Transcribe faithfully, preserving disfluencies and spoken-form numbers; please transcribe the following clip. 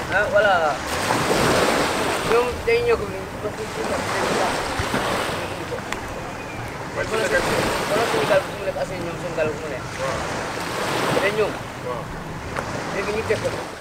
ah voilà ñoom day ñëw ko ndox mi ci ndox mi dañuy waaye ci wala nekk wala suñu gaal fu mu nekk asee ñoom seen gaal fu mu nekk. waaw te ñoom waaw léegi ñu teg ko.